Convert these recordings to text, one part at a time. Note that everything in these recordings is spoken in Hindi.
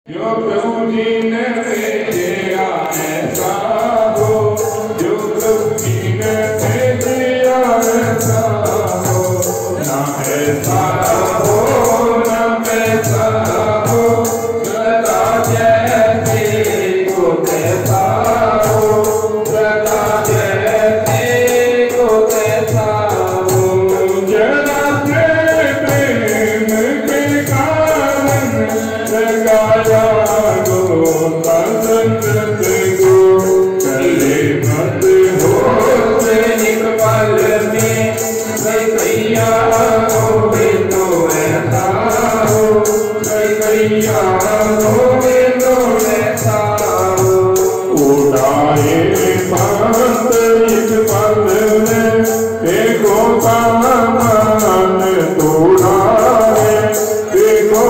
जो प्रभु जी ने भेजा ऐसा हो, जो प्रभु जी ने भेजा ऐसा हो, ना ऐसा हो ना कैसा हो, सदा जैसे को कैसा हो, सदा जैसे को कैसा हो। जरा प्रेम के कारण लगाया गो बसंत को, चले मत हो एक पल में, कैया होवे तो ऐसा हो, कैया होवे तो ऐसा हो। उड़ाए पंत एक पल में, देखो सामान तोड़ा है, देखो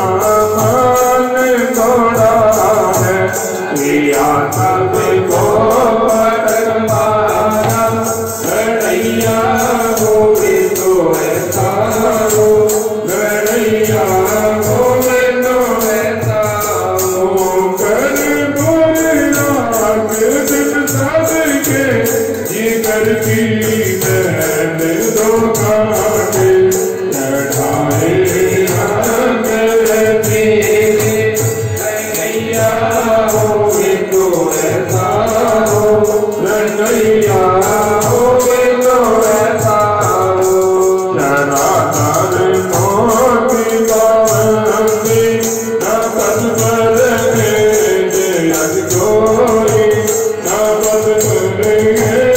सामान तोड़ा है। किया सबको पटक मारा, लड़ैया होवे तो ऐसा हो, लड़ैया होवे तो ऐसा हो। कर बोला दिल सबके, जिगर की बहन दो काटे, चढ़ाए रंग तेरे, लड़ैया होवे तो ऐसा हो, लड़ैया होवे तो ऐसा हो। चराचर मोती पावंदी, नकद पर जग कोई, नकद पर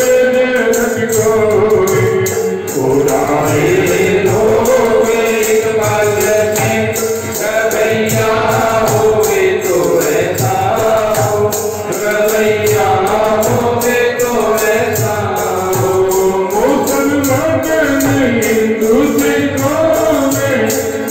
जग कोई। उड़ाए लोग एक पल में, रवैया होवे तो ऐसा हो, रवैया होवे तो ऐसा हो। मुसलमान ने हिंदू सिखों में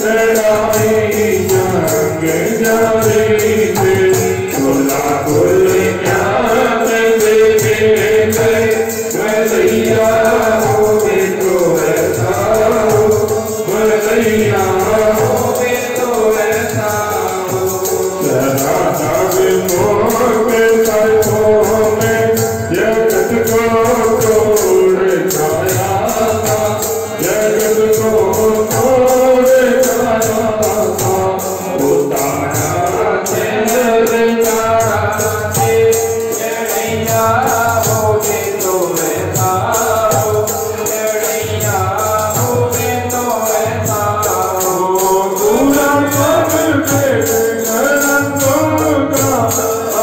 लड़ाई जंग जारी थे, खुला खुल ज्ञान देते गए, रवैया होवे तो ऐसा हो, रवैया होवे तो ऐसा हो। चराचर मोह के साथों में, जगत को तोड़ छाया था, जगत को तोड़ छाया था। उतारा चंद्र तारा से, लड़ैया होवे तो ऐसा हो, लड़ैया होवे तो ऐसा हो। पूरा सब के कलंकों का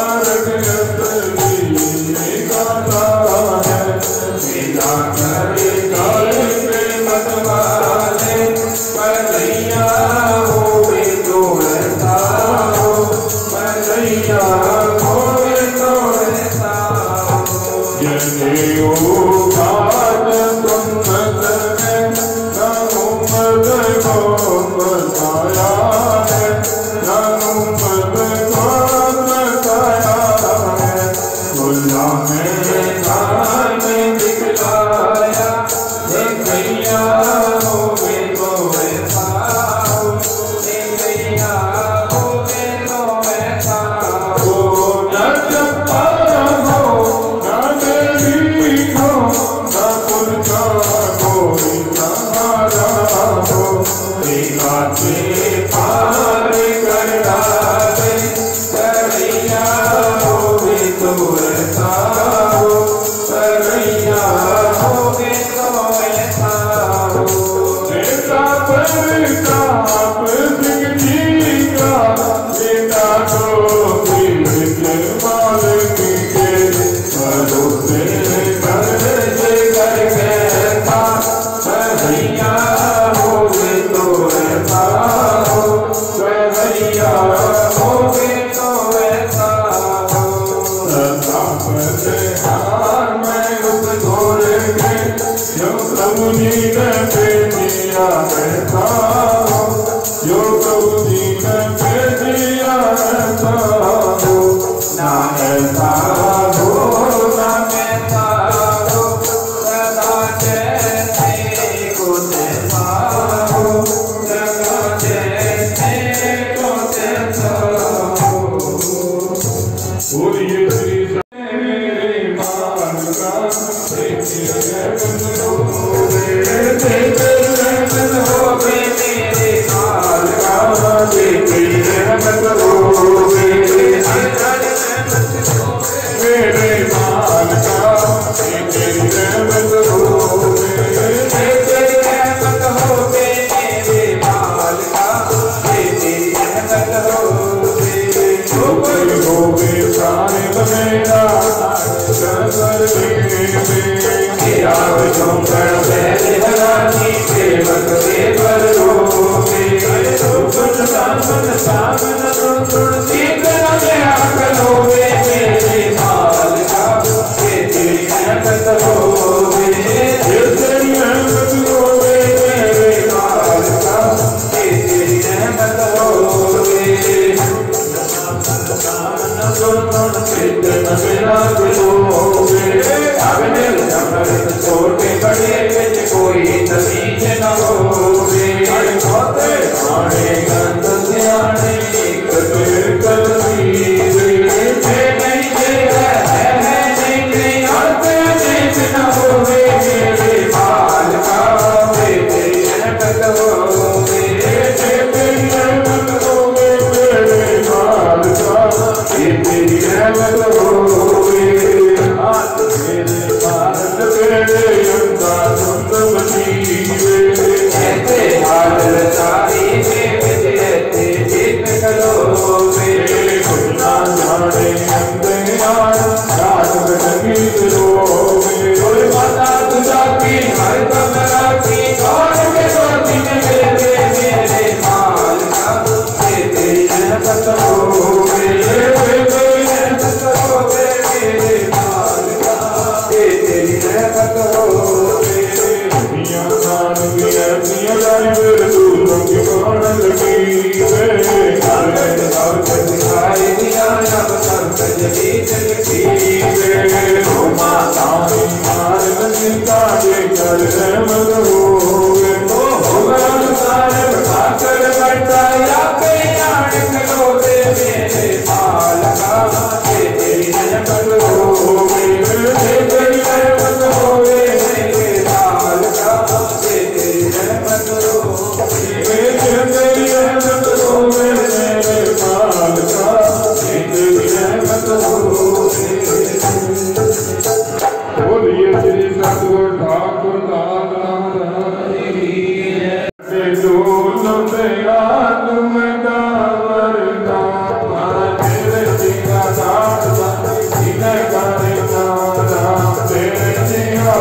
छोटे बड़े बिच कोई तमीज न होवे आने गंद सियाने एक बिरकल मीरे जे नहीं जे है नहीं अर्थ देख न होवे मेरे माल का तेरी रहमत होवे तेरी रहमत होवे मेरे माल का तेरी रहमत होवे हाथ मेरे भारत तेरे अंदर सुंद बनीवे ऐसे हाल रचाई में विजयते जीत कलोवे खुदा जाने अंधयार रात गीत रोवे और माता तुझा की हर कमरा की कौन के सोती में मेरे माल का तेरी रहमत होवे तेरी रहमत होवे मेरे माल का तेरी रहमत होवे दुनिया सान गया दुनिया जाने मेरे दूरों की कौन लगी वे कागज साथ दिखाई दिया जब तक जगी चलती वे रोमा तानी मार लगा के कर रहमत होवे ओ होगा सारे खाकर बैठा या पे याद करोगे मेरे माल का तेरी रहमत होवे तेरी रहमत होवे मेरे माल का तेरी रहमत होवे तेरी रहमत होवे मेरे माल का तेरी रहमत होवे बोलिए श्री सतगुरु ठाकुर दास महाराज की जय दोनों दया तुम दावर दामा तेरे जीवा दास सीने करे नाम तेरे जीवा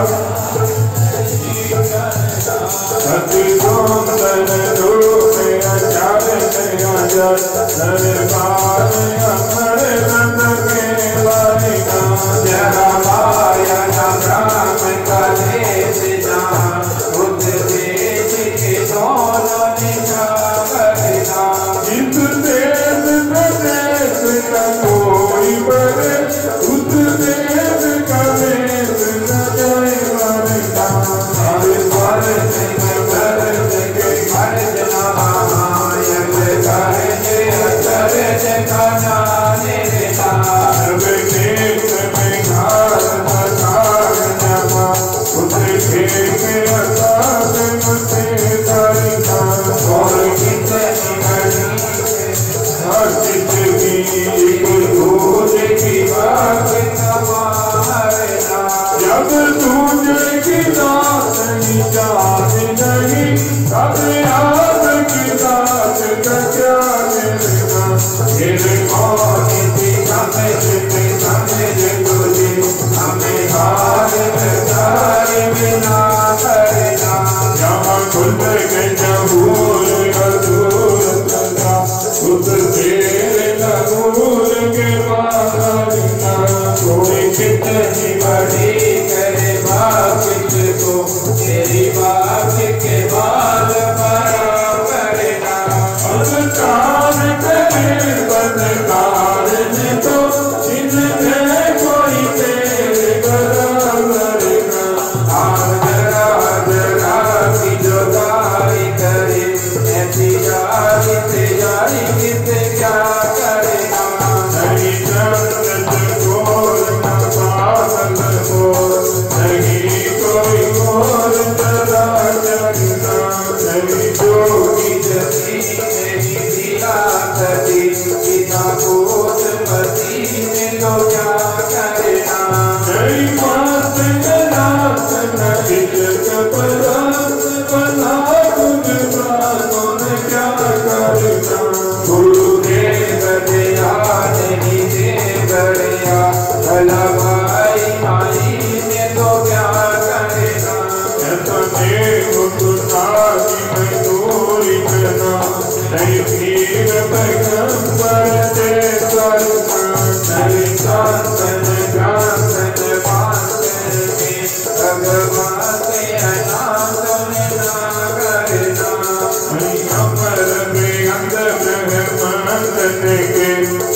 सती सुंदर रूप आचार्य जय दरबार अमर नंद के बालिका जरा माया राम काले से जान बुद्ध देश के दोनों निशा करना इस देश प्रदेश का कोई बड़े उस देश का देश न जाए वरना हर स्वर से घर के घर जना यम करे जे अचर जखाना मेरे नाम खेत में घास मकार नमा उसे खेत असाद मुझे तारीखा और कितनी घड़ी हर जिंदगी एक भूल की बात नमारना जब तुझे की दात नहीं जाने नहीं तब याद की दात का क्या लेना तेरे कौन थी हमें जितने समझ तुझे हमें हार सारे बिना करना जहाँ खुल गए जबूर अधूर तथा उस तेरे कबूल के बाद कोई कितनी बड़ी करे बात को तेरी बात के बाद बड़ा करना चार करे बदले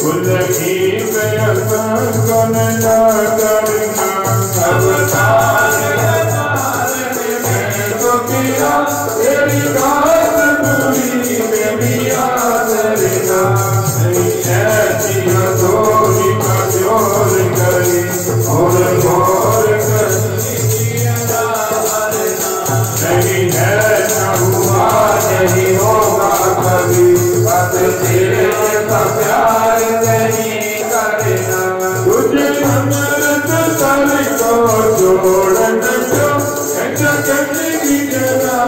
उलही में असन कौन ना करना अवतार में तो किया तेरी बात पूरी मेरी याद रहना नहीं ऐसी हथौड़ी का जोर करी और गौर नहीं है ना हुआ नहीं होगा कभी बात तेरे का प्यार नहीं करना तुझे अमृत तल को छोड़न क्यों ऐसा करने की जरा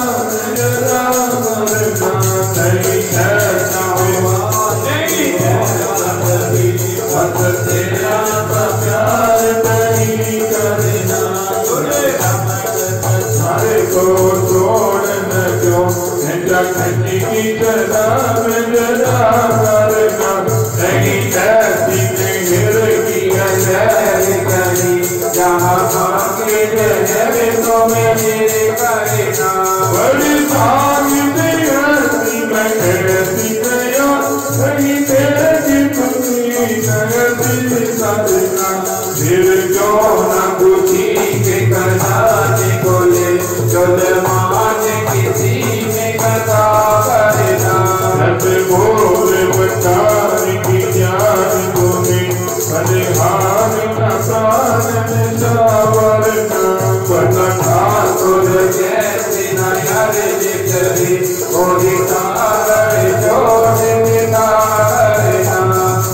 मरना नहीं है ना हुआ नहीं होगा कभी बात तेरा का प्यार नहीं करना तुझे को छोड़न क्यों ऐसा करने की जरा करना नहीं ऐसी गिर किया करी जहाँ मांगे जहरे तो मेरे करना बड़ी भागी हंसी मैं कैसी गया कहीं तेरी खुशी नगदी सजना फिर जो न खुशी के करना बोले चल मान किसी में कथा करना रब बोले बचार की जान बोले बड़े हार न साधन जावरना बना ठाकुर जैसे न यार जितरी ओरी तारे जोड़ करना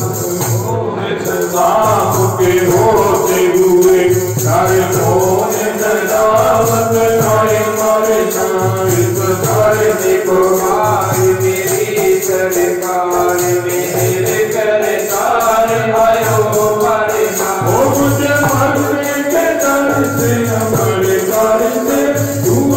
संसार के होते हुए सारे मोने नदावत नारे मारे नारित सारे देखो मारे मेरी सरकार मेरे करे सारे आयो मारे ओ मुझे मरने के डर से हमारे कार से तुम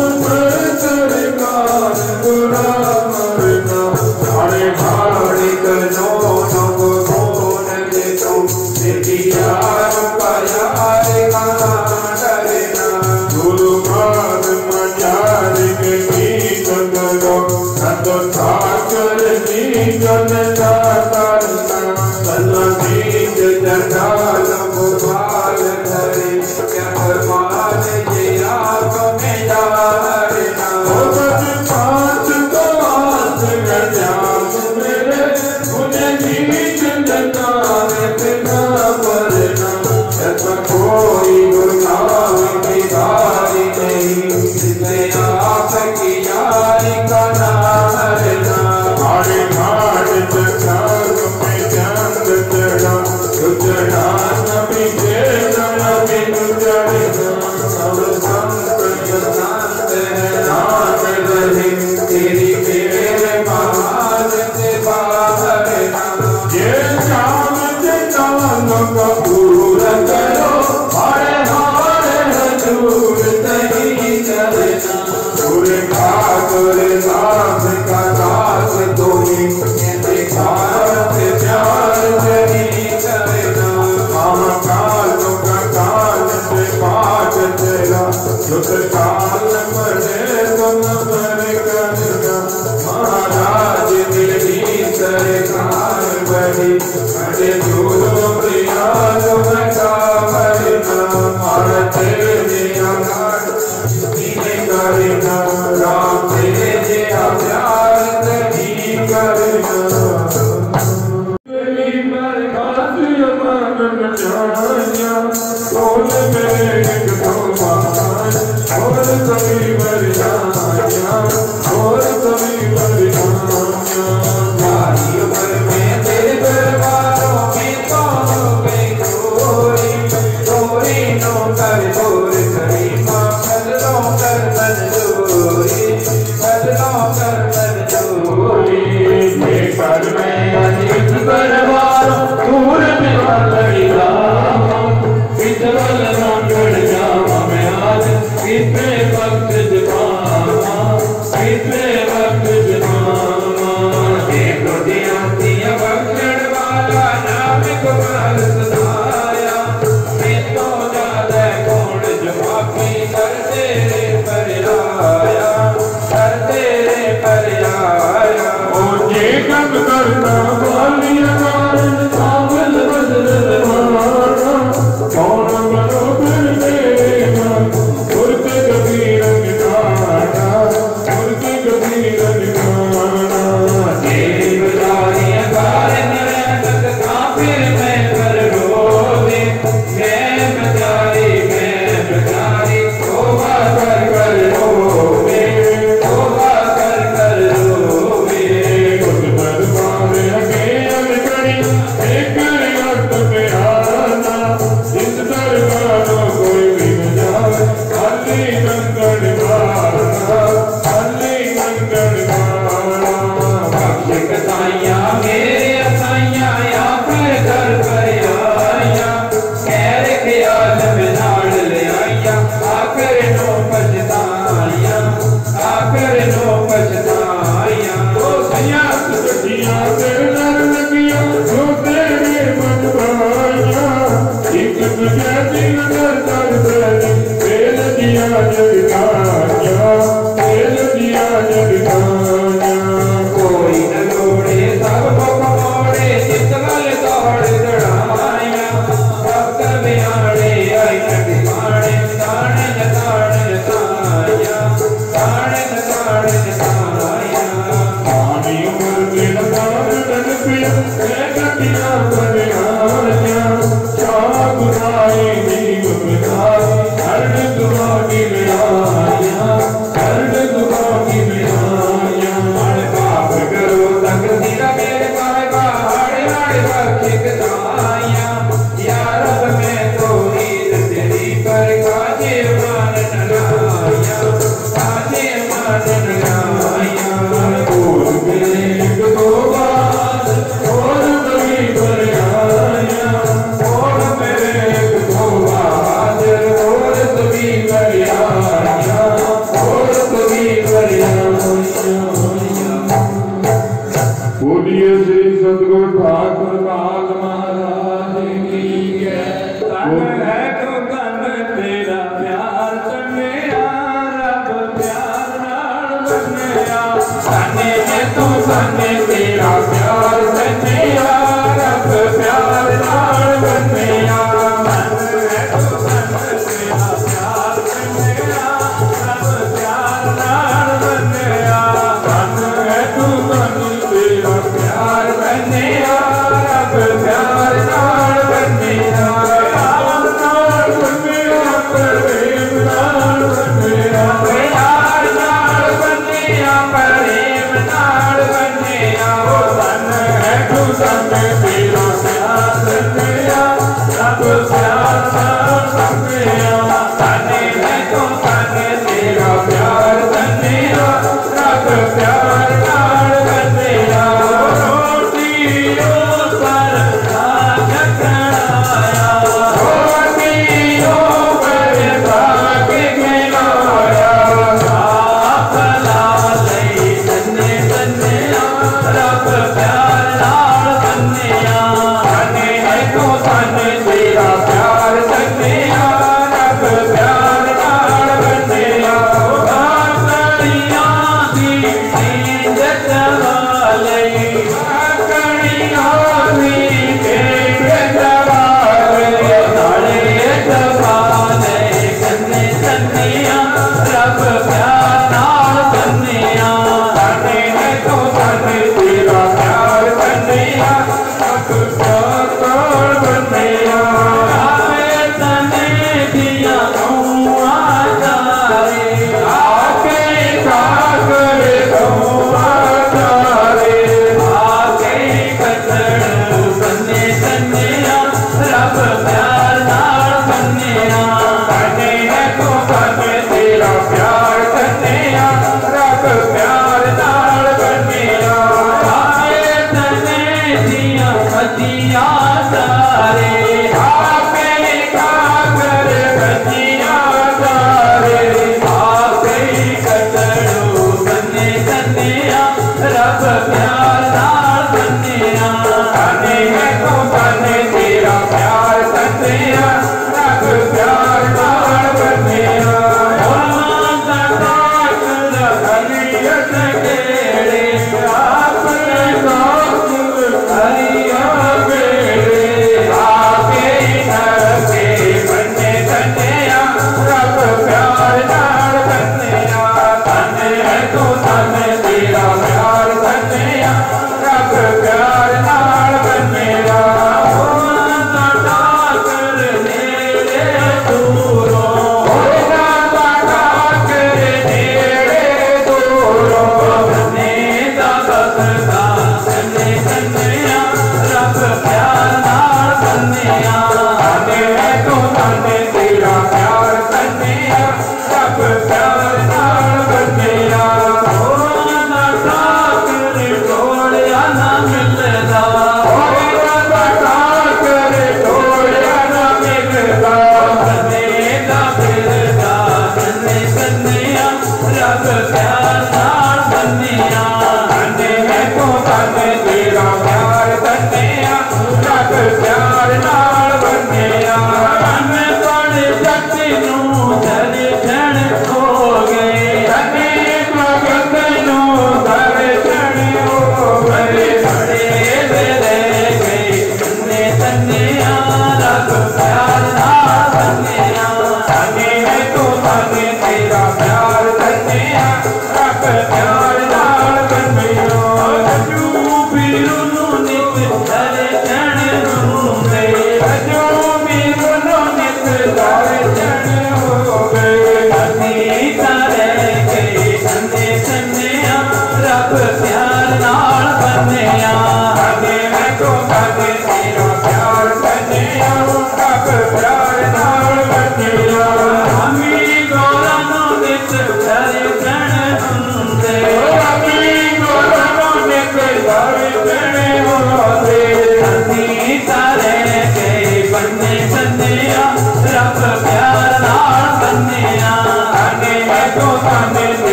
सरकार बुरा मरना सारे भाड़े करनो नको कौन ले तुम तेरी यार का यार कहाँ डरना गुरु मान मजार के गीत करो तो ठाकर जी जनता करना सन्ना बीज जटाल मुबाल धरे क्या मान ये आप में डालना ओ बस पाँच को हाथ गजाम मेरे मुझे बीज जनता बिना मरना ऐसा कोई गुनाह की बारी नहीं जिसने आप की यारी का नाम लेना आड़े घाट चक्कर में चंद चढ़ा चढ़ा नबी के नबी चढ़ना सब संत संत है नाम रहे तेरी मेरे महान से बाहर ये चांद चांद का पूरा करो हरे हरे हजूर नहीं चलना पूरे ठाकुर दास का दास धोनी भारत प्यार नहीं करना महाकालों का काल से पाठ तेरा सुख काल मरे तुम पर करना महाराज मेरी सरकार बड़ी बड़े दूरों प्रिया तुम्हारा भरना भारत तेरे आकार करना राम तेरे प्यार नहीं करना बोल मेरे और कभी मर जाया और कभी मर जाया उम्र में तेरे दरबारों में पाओ गई चोरी नो कर चोर करी माँ बदलो कर बदलोरी बदलो कर बदलोरी ये कर में अजीत दरबारों दूर में लड़ी इतवल नौकड़ जावा मैं आज इतने वक्त जवाना इतने जगताया तेल दिया जगताया कोई न लोड़े सब मुख मोड़े चित गल दौड़ दड़ाया भक्त बिहाड़े आई ठिकाने ताने ताने ताया ताने ताने ताया पानी उमर बिन तान पिया कटिया बनिया चाह गुनाई जीव बिनाई हर दुआ की मिलाया हर दुआ की मिलाया हर पाप करो तक सिरा मेरे पाए हाड़े हाड़े बख्शिक दाया या रब में तो रीत तेरी पर काजे मान न लाया काजे मान न लाया बोल मेरे एक दो बात और कभी पर आया और मेरे एक दो बात और कभी पर आया और कभी पर आया बोलिए श्री सतगुरु ठाकुर काल महाराज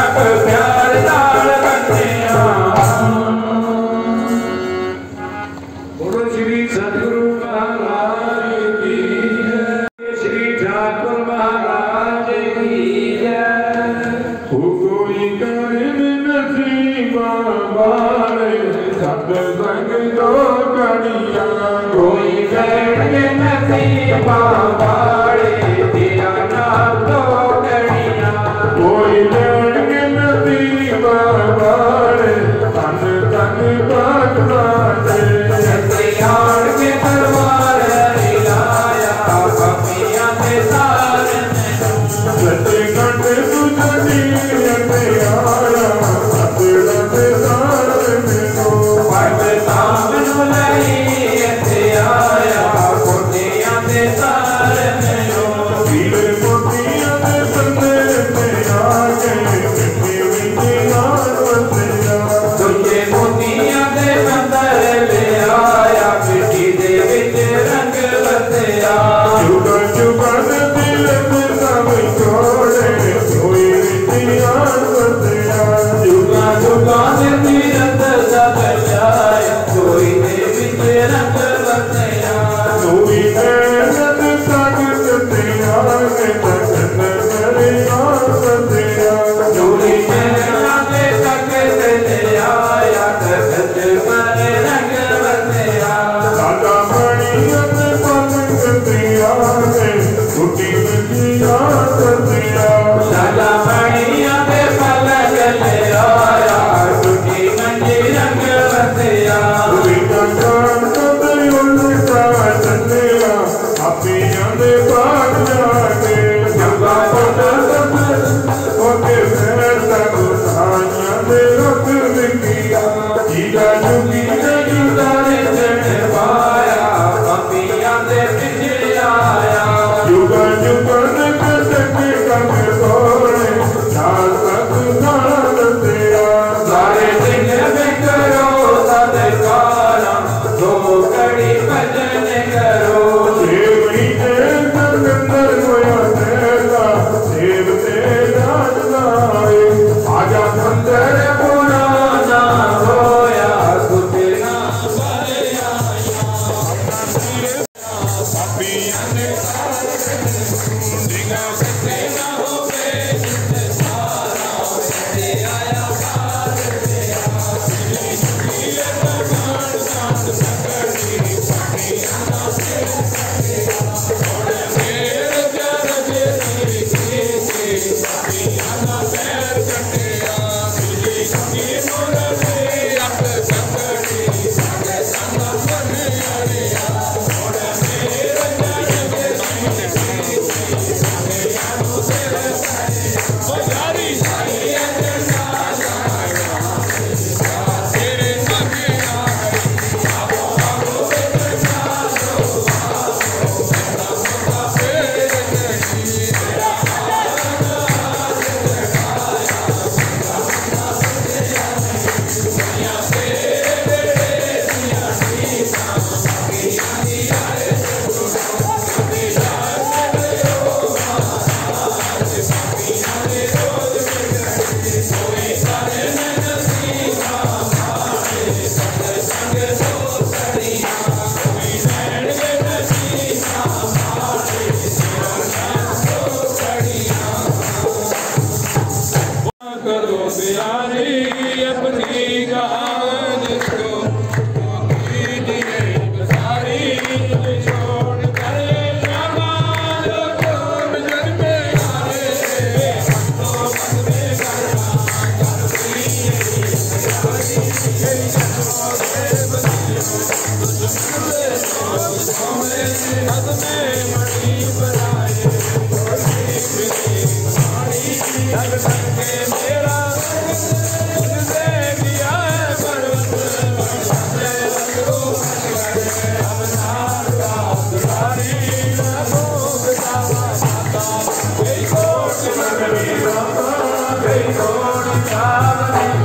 ਰੱਖ ਪਿਆਰ ਨਾਲ ਬੰਨਿਆ। ਬੋਲੋ ਸ਼੍ਰੀ ਸਤਿਗੁਰੂ ਮਹਾਰਾਜ ਕੀ ਜੈ। ਸ਼੍ਰੀ ਠਾਕੁਰ ਮਹਾਰਾਜ ਕੀ ਜੈ। ਕੋਈ ਕਰਨ ਨਸੀਬਾਂ ਵਾਲੇ ਸਤ ਸੰਗ ਦੋ ਕੜੀਆਂ। ਕੋਈ ਕਰਨ ਨਸੀਬਾਂ ਵਾਲੇ ਤੇਰਾ ਨਾਮ ਦੋ ਕੜੀਆਂ। ਕੋਈ ਕਰਨ ਨਸੀਬਾਂ ਵਾਲੇ ਤਨ ਤਨ ਬਾਗਲਾ ਦੇ। ਜੱਤੇ ਆਣ ਕੇ ਦਰਬਾਰ ਲਾਇਆ ਆਪੀਆਂ ਦੇ ਸਾਰੇ ਮੈਨੂੰ। ਜੱਤੇ ਕੰਡੇ ਸੁਝਣੀ ਅਤੇ ਆਇਆ ਆਪਣਾ ਦੇ ਸਾਰੇ ਮੈਨੂੰ। ਪਰਦੇ ਸਾਹਮਣੇ ਲਈ ਇੱਥੇ ਆਇਆ ਕੋਟੀਆਂ ਦੇ ਸਾਰੇ ਮੈਨੂੰ। ਵੀਰ ਮੋਤੀਆਂ ਦੇ ਬੰਦੇ ਤੇ ਆ ਗਏ ਮਿੱਟੀ ਵਿੱਚ ਨਾਲ ਵਸਿਆ। ਦੂਜੇ ਮੋਤੀਆਂ ਦੇ ਬੰਦਰ ਲਿਆਇਆ ਮਿੱਟੀ ਦੇ ਵਿੱਚ ਰੰਗ ਵਸਿਆ। ਜੁਗਾ ਜੁਗਾ ਦੇ ਦਿਲ ਸਭ ਛੋੜੇ ਕੋਈ ਵਿੱਚ ਆਣ ਵਸਿਆ। ਜੁਗਾ ਜੁਗਾ ਦੇ ਦਿਲ ਸਭ ਲਿਆਇਆ ਕੋਈ ਦੇ ਵਿੱਚ ਰੰਗ ਵਸਿਆ। ਕੋਈ ਨੈਣਤ ਤੱਕ ਤੇ ਆ ਕੇ ਤੱਕਨ ਮੇਰੇ ਆਣ ਵਸਿਆ। ਕੋਈ ਨੈਣਤ ਤੱਕ ਤੇ ਆਇਆ ਤੱਕਨ ਮੇਰੇ ਰੰਗ ਵਸਿਆ। ਸਾਡਾ ਬਣੀਆਂ ਤੇ ਪਲਕ ਤੇ ਆ ਕੇ ਟੁੱਟੀ ਵਿੱਚ ਆਣ ਵਸਿਆ। ਸਾਡਾ ਬਣੀਆਂ ਤੇ ਪਲਕ ਤੇ ਆਇਆ ਟੁੱਟੀ ਮੰਜੀ ਰੰਗ ਵਸਿਆ। ਆਪੀਆਂ ਦੇ ਬਾਗ ਜਾ ਕੇ ਜਗਾ ਉਹਦੇ ਫੇਰ ਤੱਕ ਸਾਈਆਂ ਦੇ ਰੁੱਖ ਵਿਕੀਆ। ਜੀਦਾ ਜੁਗੀ ਦੇ ਜੁਦਾ ਨੇ ਚੜ੍ਹ ਪਾਇਆ ਆਪੀਆਂ ਦੇ ਪਿੱਛੇ ਆਇਆ। ਜੁਗਾ ਜੁਗਾ ਦੇ ਕਟਕੇ ਕੰਨ ਤੋੜੇ ਨਾਲ ਤੱਕ ਨਾਲ ਦੱਸਿਆ। ਸਾਰੇ ਸਿੰਘ ਵਿਕਰੋ ਸਦਕਾਰਾਂ ਦੋ ਕੜੀ ਭਜਨ ਕਰੋ। ਆਜਾ ਮੰਦਰ ਪੁਰਾਣਾ ਹੋਇਆ ਸੁਤੇ ਨਾ ਸਾਰੇ ਆਇਆ। ਆਪੀਆਂ ਨੇ ਡਿਗਾ ਸੱਤੇ ਨਾ ਹੋਵੇ ਸਾਰਾ ਤੇ ਆਇਆ ਬਾਹਰ ਤੇ ਆ। Hare